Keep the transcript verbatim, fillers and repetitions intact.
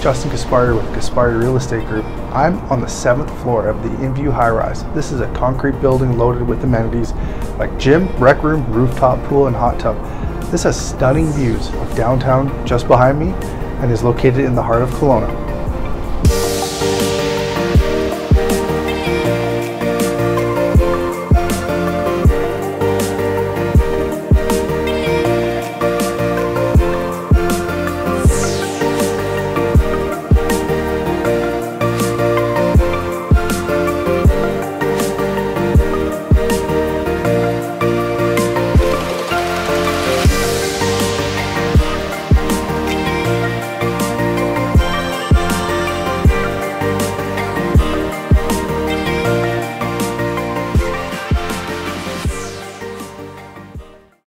Justin Gaspari with Gaspari Real Estate Group. I'm on the seventh floor of the InVue high-rise. This is a concrete building loaded with amenities like gym, rec room, rooftop pool, and hot tub. This has stunning views of downtown just behind me and is located in the heart of Kelowna.